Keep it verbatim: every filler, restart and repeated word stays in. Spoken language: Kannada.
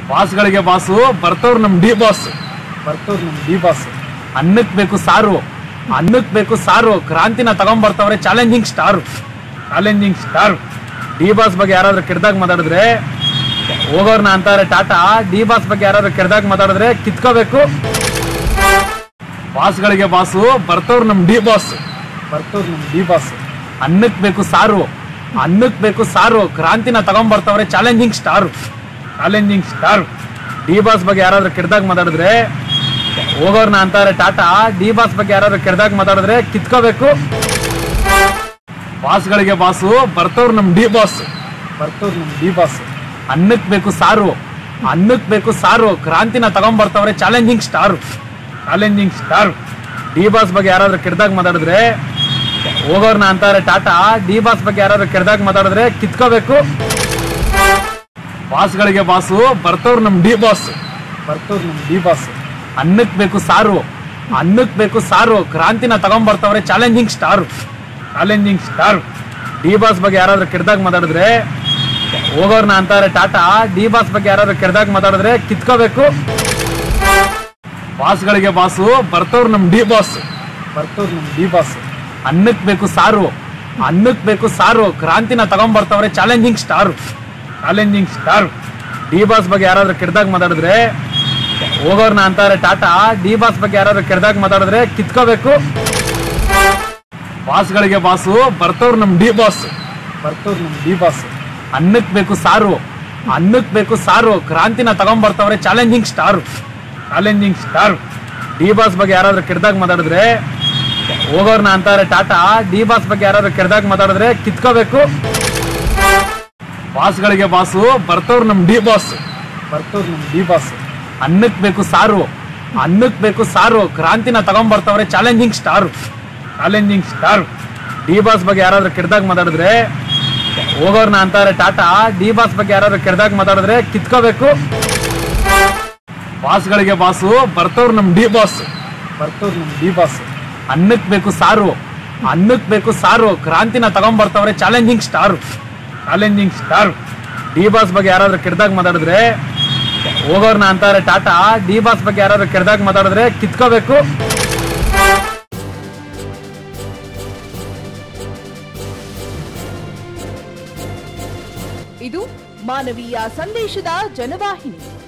ಬಾಸ್ಗಳಿಗೆ ಬಾಸು ಬರ್ತವ್ರು ನಮ್ ಡಿ ಬಾಸ್ ಬರ್ತವ್ರು ನಮ್ ಡಿ ಬಾಸ್ ಅನ್ನಕ್ ಬೇಕು ಸಾರು ಅನ್ನಕ್ ಬೇಕು ಸಾರು ಕ್ರಾಂತಿನ ತಗೊಂಡ್ ಬರ್ತವ್ರೆ challenging star challenging star D boss ಬಗ್ಗೆ ಯಾರಾದ್ರೂ ಕೆಡ್ದಾಗ ಮಾತಾಡಿದ್ರೆ ಹೋಗೋರ್ನ ಅಂತಾರೆ ಟಾಟಾ ಡಿ ಬಾಸ್ ಬಗ್ಗೆ ಯಾರಾದ್ರೂ ಕೆಡ್ದಾಗ ಮಾತಾಡಿದ್ರೆ ಕಿತ್ಕೋಬೇಕು ಬಾಸ್ಗಳಿಗೆ ಬಾಸು ಬರ್ತವ್ರು ನಮ್ ಡಿ ಬಾಸ್ ಬರ್ತವ್ರು ನಮ್ ಡಿ ಬಾಸ್ ಅನ್ನಕ್ ಬೇಕು ಸಾರು ಅನ್ನಕ್ ಬೇಕು ಸಾರು ಕ್ರಾಂತಿನ ತಗೊಂಡ್ ಬರ್ತವ್ರೆ challenging star challenging star D boss ಬಗ್ಗೆ ಯಾರಾದ್ರೂ ಕೆಡ್ದಾಗ ಮಾತಾಡಿದ್ರೆ ಹೋಗೋರ್ನ ಅಂತಾರೆ ಟಾಟಾ ಡಿ ಬಾಸ್ ಬಗ್ಗೆ ಯಾರಾದ್ರೂ ಕೆಡ್ದಾಗ ಮಾತಾಡಿದ್ರೆ ಕಿತ್ಕೋಬೇಕು ಬಾಸ್ಗಳಿಗೆ ಬಾಸು ಬರ್ತವ್ರು ನಮ್ ಡಿ ಬಾಸ್ ಬರ್ತವ್ರು ನಮ್ ಡಿ ಬಾಸ್ ಅನ್ನಕ್ ಬೇಕು ಸಾರು ಅನ್ನಕ್ ಬೇಕು ಸಾರು ಕ್ರಾಂತಿನ ತಗೊಂಡ್ ಬರ್ತವ್ರೆ challenging star challenging star D boss ಬಗ್ಗೆ ಯಾರಾದ್ರೂ ಕೆಡ್ದಾಗ ಮಾತಾಡಿದ್ರೆ ಹೋಗೋರ್ನ ಅಂತಾರೆ ಟಾಟಾ ಡಿ ಬಾಸ್ ಬಗ್ಗೆ ಯಾರಾದ್ರೂ ಕೆಡ್ದಾಗ ಮಾತಾಡಿದ್ರೆ ಕಿತ್ಕೋಬೇಕು ಬಾಸ್ಗಳಿಗೆ ಬಾಸು ಬರ್ತವ್ರು ನಮ್ ಡಿ ಬಾಸ್ ಬರ್ತವ್ರು ನಮ್ ಡಿ ಬಾಸ್ ಅನ್ನಕ್ ಬೇಕು ಸಾರು ಅನ್ನಕ್ ಬೇಕು ಸಾರು ಕ್ರಾಂತಿನ ತಗೊಂಡ್ ಬರ್ತವ್ರೆ challenging star challenging star D boss ಬಗ್ಗೆ ಯಾರಾದ್ರೂ ಕೆಡ್ದಾಗ ಮಾತಾಡಿದ್ರೆ ಹೋಗೋರ್ನ ಅಂತಾರೆ ಟಾಟಾ ಡಿ ಬಾಸ್ ಬಗ್ಗೆ ಯಾರಾದ್ರೂ ಕೆಡ್ದಾಗ ಮಾತಾಡಿದ್ರೆ ಕಿತ್ಕೋಬೇಕು ಬಾಸ್ಗಳಿಗೆ ಬಾಸು ಬರ್ತವ್ರು ನಮ್ ಡಿ ಬಾಸ್ ಬರ್ತವ್ರು ನಮ್ ಡಿ ಬಾಸ್ ಅನ್ನಕ್ ಬೇಕು ಸಾರು ಅನ್ನಕ್ ಬೇಕು ಸಾರು ಕ್ರಾಂತಿನ ತಗೊಂಡ್ ಬರ್ತವ್ರೆ challenging star challenging star D boss ಬಗ್ಗೆ ಯಾರಾದ್ರೂ ಕೆಡ್ದಾಗ ಮಾತಾಡಿದ್ರೆ ಹೋಗೋರ್ನ ಅಂತಾರೆ ಟಾಟಾ ಡಿ ಬಾಸ್ ಬಗ್ಗೆ ಯಾರಾದ್ರೂ ಕೆಡ್ದಾಗ ಮಾತಾಡಿದ್ರೆ ಕಿತ್ಕೋಬೇಕು ಬಾಸ್ಗಳಿಗೆ ಬಾಸು ಬರ್ತವ್ರು ನಮ್ ಡಿ ಬಾಸ್ ಬರ್ತವ್ರು ನಮ್ ಡಿ ಬಾಸ್ ಅನ್ನಕ್ ಬೇಕು ಸಾರು ಅನ್ನಕ್ ಬೇಕು ಸಾರು ಕ್ರಾಂತಿನ ತಗೊಂಡ್ ಬರ್ತವ್ರೆ challenging star challenging star D boss ಬಗ್ಗೆ ಯಾರಾದ್ರೂ ಕೆಡ್ದಾಗ ಮಾತಾಡಿದ್ರೆ ಹೋಗೋರ್ನ ಅಂತಾರೆ ಟಾಟಾ ಡಿ ಬಾಸ್ ಬಗ್ಗೆ ಯಾರಾದ್ರೂ ಕೆಡ್ದಾಗ ಮಾತಾಡಿದ್ರೆ ಕಿತ್ಕೋಬೇಕು ಬಾಸ್ಗಳಿಗೆ ಬಾಸು ಬರ್ತವ್ರು ನಮ್ ಡಿ ಬಾಸ್ ಬರ್ತವ್ರು ನಮ್ ಡಿ ಬಾಸ್ ಅನ್ನಕ್ ಬೇಕು ಸಾರು ಅನ್ನಕ್ ಬೇಕು ಸಾರು ಕ್ರಾಂತಿನ ತಗೊಂಡ್ ಬರ್ತವ್ರೆ challenging star challenging star D boss ಬಗ್ಗೆ ಯಾರಾದ್ರೂ ಕೆಡ್ದಾಗ ಮಾತಾಡಿದ್ರೆ ಹೋಗೋರ್ನ ಅಂತಾರೆ ಟಾಟಾ ಡಿ ಬಾಸ್ ಬಗ್ಗೆ ಯಾರಾದ್ರೂ ಕೆಡ್ದಾಗ ಮಾತಾಡಿದ್ರೆ ಕಿತ್ಕೋಬೇಕು ಬಾಸ್ಗಳಿಗೆ ಬಾಸು ಬರ್ತವ್ರು ನಮ್ ಡಿ ಬಾಸ್ ಬರ್ತವ್ರು ನಮ್ ಡಿ ಬಾಸ್ ಅನ್ನಕ್ ಬೇಕು ಸಾರು ಅನ್ನಕ್ ಬೇಕು ಸಾರು ಕ್ರಾಂತಿನ ತಗೊಂಡ್ ಬರ್ತವ್ರೆ challenging star challenging star D boss ಬಗ್ಗೆ ಯಾರಾದ್ರೂ ಕೆಡ್ದಾಗ ಮಾತಾಡಿದ್ರೆ ಹೋಗೋರ್ನ ಅಂತಾರೆ ಟಾಟಾ ಡಿ ಬಾಸ್ ಬಗ್ಗೆ ಯಾರಾದ್ರೂ ಕೆಡ್ದಾಗ ಮಾತಾಡಿದ್ರೆ ಕಿತ್ಕೋಬೇಕು ಇದು ಮಾನವೀಯ ಸಂದೇಶದ ಜನವಾಹಿನಿ.